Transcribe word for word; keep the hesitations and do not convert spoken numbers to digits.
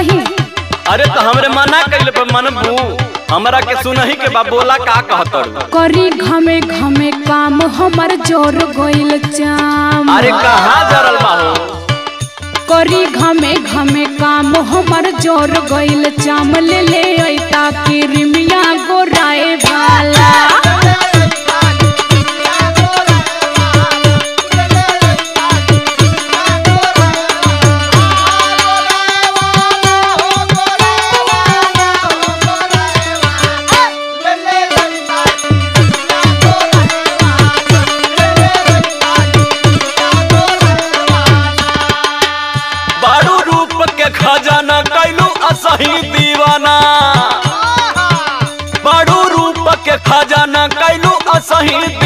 नहीं। अरे तो हमरे मना कइले पे मनबू हमरा के सुनही के बा बोला का कहत करी घमे घमे काम हमर जोर गइल चाम। अरे कहाँ जरल बा हो करी घमे घमे काम हमर जोर गइल चाम। ले ले ऐता क्रीमिया गोराए वाला खजाना कैलू असही दीवाना। बड़ू रूप के खजाना कैलू असही